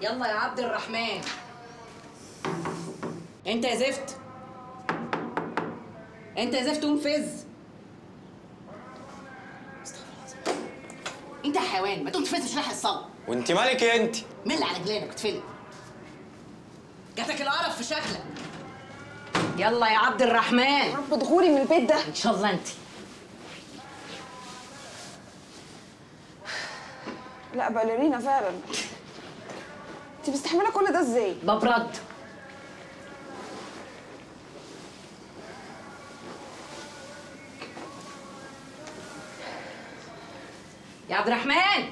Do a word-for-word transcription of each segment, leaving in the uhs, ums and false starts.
يلا يا عبد الرحمن. انت يا زفت، انت يا زفت قوم فز. انت يا حيوان ما تقومش فز مش رايح الصلاه. وانت مالك يا انت؟ مل على رجلينك وتفل. جاتك القرف في شكلك. يلا يا عبد الرحمن. رب دخولي من البيت ده ان شاء الله. انت لا باليرينا فعلا. انت مستحمله كل ده ازاي؟ ببرد. يا عبد الرحمن.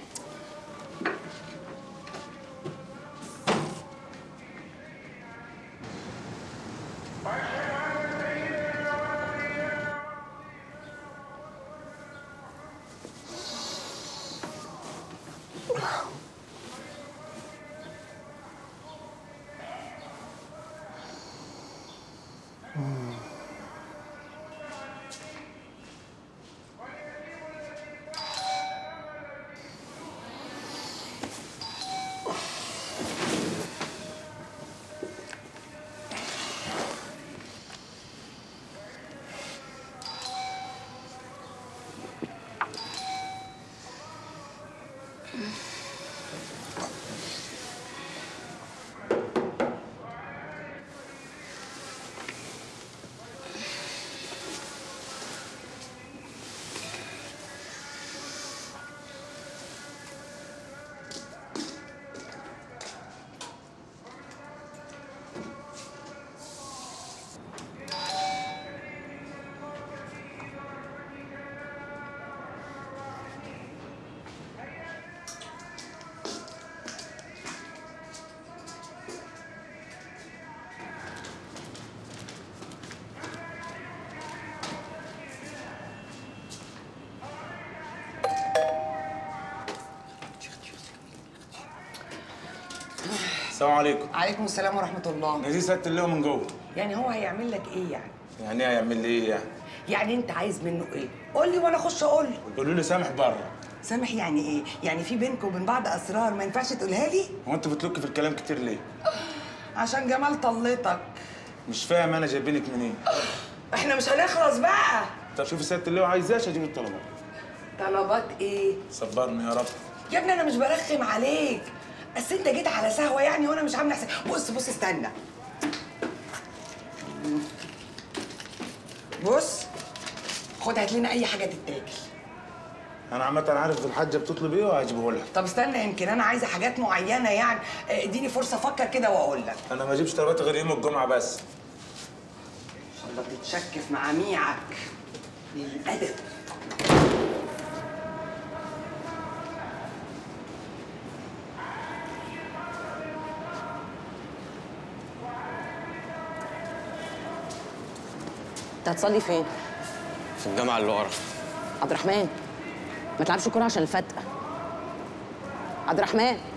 السلام عليكم. عليكم السلام ورحمة الله. نزيه سيادة اللواء من جوه. يعني هو هيعمل لك ايه يعني؟ يعني ايه هيعمل لي ايه يعني؟ يعني انت عايز منه ايه؟ قول لي وانا اخش اقول له. قولوا لي سامح بره. سامح يعني ايه؟ يعني في بينكم وبين بعض اسرار ما ينفعش تقولها لي؟ هو انت بتلوكي في الكلام كتير ليه؟ عشان جمال طلتك. مش فاهم انا جايبينك منين؟ احنا مش هنخلص بقى. طب شوفي سيادة اللواء عايز ايه عشان اجيب الطلبات. طلبات ايه؟ صبرني يا رب. يا ابني انا مش برخم عليك. بس انت جيت على سهوه يعني وانا مش عامله حساب. بص بص استنى. بص خد هات لنا اي حاجه تتاكل. انا عامة عارف الحاجة بتطلب ايه وهجيبه لها. طب استنى يمكن انا عايزه حاجات معينه يعني اديني فرصه افكر كده واقول لك. انا ما اجيبش طلبات غير يوم الجمعة بس. ان شاء الله تتشكف مع ميعك. للادب. انت هتصلي فين؟ في الجامعة اللي ورا. عبد الرحمن ما تلعبش كورة عشان الفتقة. عبد الرحمن